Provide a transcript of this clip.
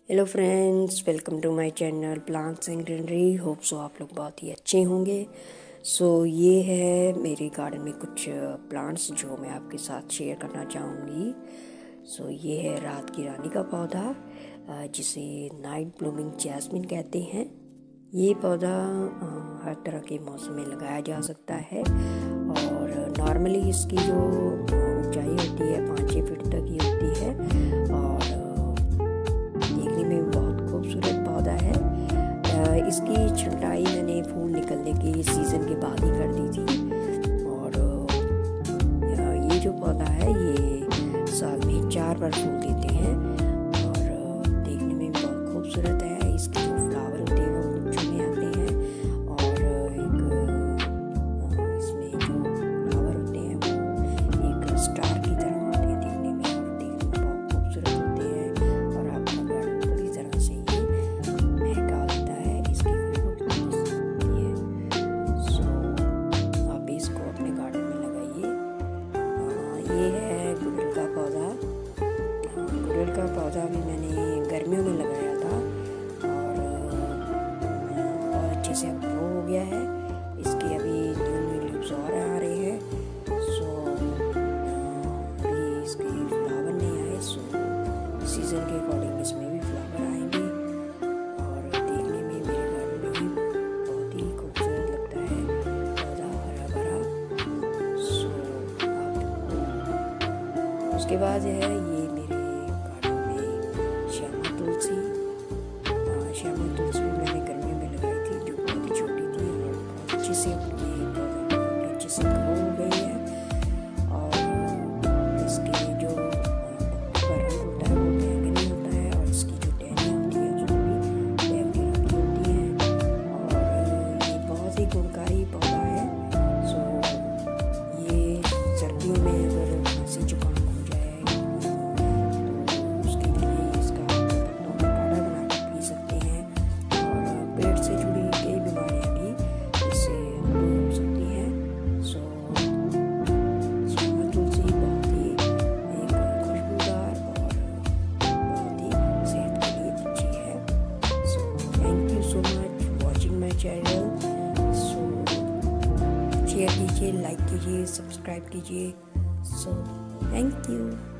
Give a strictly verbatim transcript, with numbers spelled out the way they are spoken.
Hello friends, welcome to my channel plants and greenery. Hope so आप लोग बहुत ही अच्छे होंगे। सो so, ये है मेरे गार्डन में कुछ प्लांट्स जो मैं आपके साथ शेयर करना चाहूँगी। सो so, ये है रात की रानी का पौधा जिसे नाइट ब्लूमिंग जैस्मिन कहते हैं। ये पौधा हर तरह के मौसम में लगाया जा सकता है और नॉर्मली इसकी जो ऊंचाई होती है पाँच छः फीट तक ही होती है और देखने में बहुत खूबसूरत पौधा है। इसकी छंटाई मैंने फूल निकलने के सीज़न के बाद ही कर दी थी और ये जो पौधा है ये साल में चार बार फूल देते हैं और देखने में बहुत खूबसूरत है। इसके जो फ्लावर होते हैं वो गुच्छों में आते हैं और एक इसमें जो फ्लावर होते हैं वो एक स्टार की तरह होते हैं देखने में और देखने में बहुत खूबसूरत होते हैं और आपका गार्डन पूरी तरह से ये महका देता है। इसकी खुशबू होती है। सो आप इसको अपने गार्डन में लगाइए। ये है गुड़हल का पौधा। गुड़हल का पौधा भी मैंने गर्मियों में लगाया था और बहुत अच्छे से ग्रो हो गया है। इसके अभी न्यू न्यू लीव्स और आ रहे हैं। सो अभी इसके फ्लावर नहीं आए, सो सीज़न के अकॉर्डिंग इसमें भी फ्लावर आएंगे और देखने में मेरे गार्डन में भी बहुत ही खूबसूरत लगता है पौधा हरा भरा। सो आप उसके बाद है ये मेरे गार्डन में श्यामा तुलसी। श्यामा तुलसी भी मैंने गर्मियों में लगाई थी जो बहुत ही छोटी थी और बहुत अच्छे से अपने पौधे बहुत अच्छे से ग्रो हो गई है और इसके जो पत्तों का रंग होता है वो बैंगनी होता है और इसकी जो टहनियाँ होती हैं जो भी बैंगनी रंग की होती हैं और ये बहुत ही गुणकारी पौधा है। सो ये सर्दियों में अगर खांसी जुकाम हो जाए तो उसके लिए इसका पत्तों का काढ़ा बना कर पी सकते हैं और पेट से जुड़ी कई बीमारियां भी इससे दूर हो सकती हैं। सो श्यामा तुलसी बहुत ही एक खुशबूदार और बहुत ही सेहत के लिए अच्छी है। So thank you so much watching my channel. So share कीजिए, लाइक कीजिए, सब्सक्राइब कीजिए। So thank you.